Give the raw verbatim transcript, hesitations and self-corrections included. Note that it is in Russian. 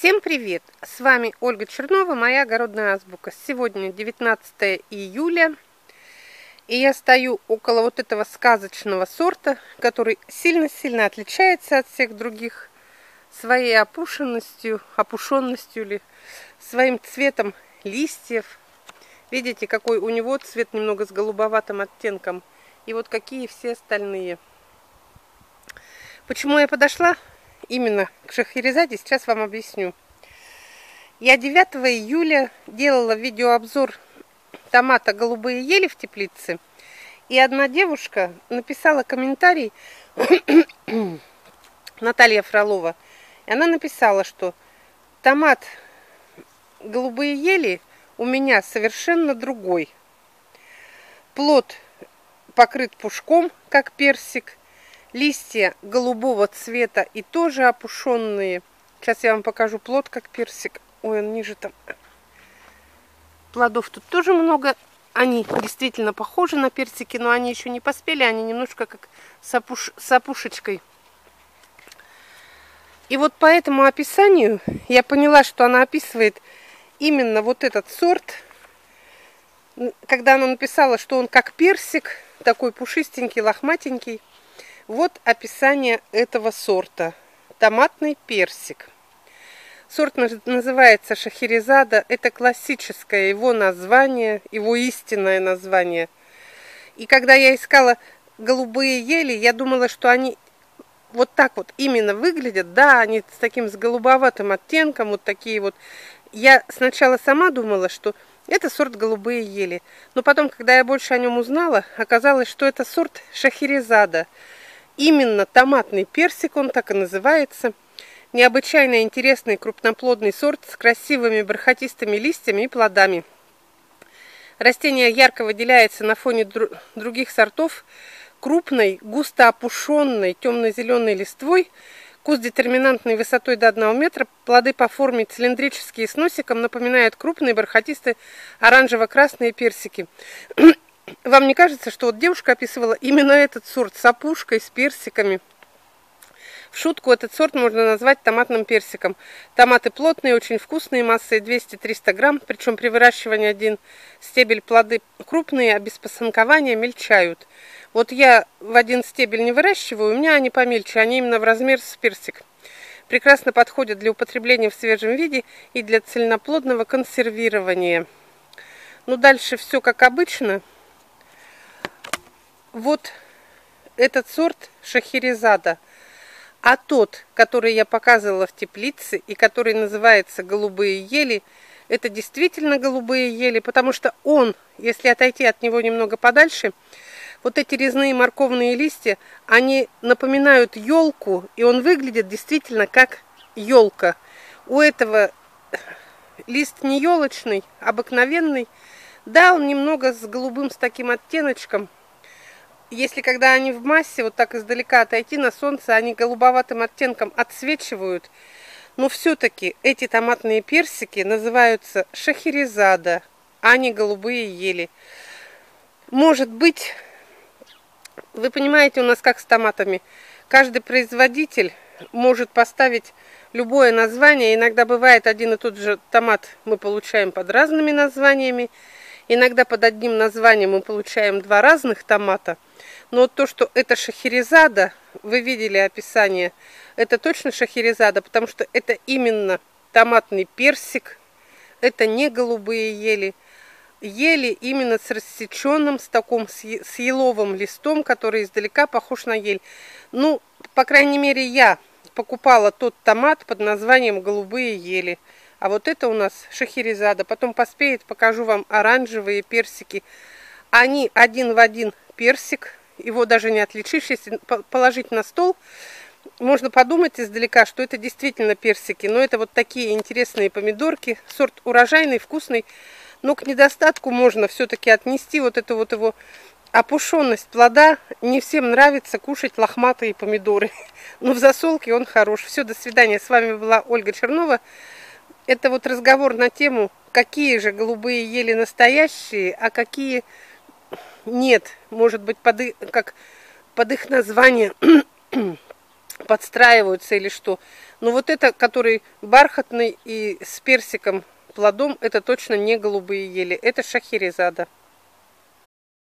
Всем привет! С вами Ольга Чернова, моя огородная азбука. Сегодня девятнадцатое июля, и я стою около вот этого сказочного сорта, который сильно-сильно отличается от всех других своей опушенностью, опушенностью ли, своим цветом листьев. Видите, какой у него цвет немного с голубоватым оттенком, и вот какие все остальные. Почему я подошла именно к Шахерезаде, сейчас вам объясню. Я девятого июля делала видеообзор томата «Голубые ели» в теплице, и одна девушка написала комментарий, Наталья Фролова, и она написала, что томат «Голубые ели» у меня совершенно другой. Плод покрыт пушком, как персик, листья голубого цвета и тоже опушенные. Сейчас я вам покажу плод, как персик. Ой, он ниже там. Плодов тут тоже много. Они действительно похожи на персики, но они еще не поспели. Они немножко как с, опуш... с опушечкой. И вот по этому описанию я поняла, что она описывает именно вот этот сорт. Когда она написала, что он как персик, такой пушистенький, лохматенький. Вот описание этого сорта. Томатный персик. Сорт называется Шахерезада. Это классическое его название, его истинное название. И когда я искала голубые ели, я думала, что они вот так вот именно выглядят. Да, они с таким с голубоватым оттенком, вот такие вот. Я сначала сама думала, что это сорт голубые ели. Но потом, когда я больше о нем узнала, оказалось, что это сорт Шахерезада. Именно томатный персик, он так и называется. Необычайно интересный крупноплодный сорт с красивыми бархатистыми листьями и плодами. Растение ярко выделяется на фоне дру- других сортов крупной, густо опушенной темно-зеленой листвой, куст детерминантной высотой до одного метра, плоды по форме цилиндрические с носиком, напоминают крупные бархатистые оранжево-красные персики. Вам не кажется, что вот девушка описывала именно этот сорт с опушкой, с персиками? В шутку этот сорт можно назвать томатным персиком. Томаты плотные, очень вкусные, массой двести-триста грамм, причем при выращивании один стебель плоды крупные, а без посынкования мельчают. Вот я в один стебель не выращиваю, у меня они помельче, они именно в размер с персик. Прекрасно подходят для употребления в свежем виде и для цельноплодного консервирования. Ну, дальше все как обычно. Вот этот сорт Шахерезада. А тот, который я показывала в теплице и который называется «Голубые ели», это действительно голубые ели, потому что он, если отойти от него немного подальше, вот эти резные морковные листья, они напоминают елку, и он выглядит действительно как елка. У этого лист не елочный, обыкновенный. Да, он немного с голубым, с таким оттеночком. Если когда они в массе, вот так издалека отойти на солнце, они голубоватым оттенком отсвечивают. Но все-таки эти томатные персики называются Шахерезада, а не голубые ели. Может быть, вы понимаете, у нас как с томатами. Каждый производитель может поставить любое название. Иногда бывает один и тот же томат мы получаем под разными названиями. Иногда под одним названием мы получаем два разных томата. Но то, что это Шахерезада, вы видели описание, это точно Шахерезада, потому что это именно томатный персик, это не голубые ели. Ели именно с рассеченным, с таким, с еловым листом, который издалека похож на ель. Ну, по крайней мере, я покупала тот томат под названием голубые ели. А вот это у нас Шахерезада. Потом поспеет, покажу вам оранжевые персики. Они один в один персик. Его даже не отличишь. Если положить на стол, можно подумать издалека, что это действительно персики. Но это вот такие интересные помидорки. Сорт урожайный, вкусный. Но к недостатку можно все-таки отнести вот эту вот его опушенность плода. Не всем нравится кушать лохматые помидоры. Но в засолке он хорош. Все, до свидания. С вами была Ольга Чернова. Это вот разговор на тему, какие же голубые ели настоящие, а какие нет. Может быть, под их, как под их название подстраиваются или что. Но вот это, который бархатный и с персиком плодом, это точно не голубые ели. Это Шахерезада.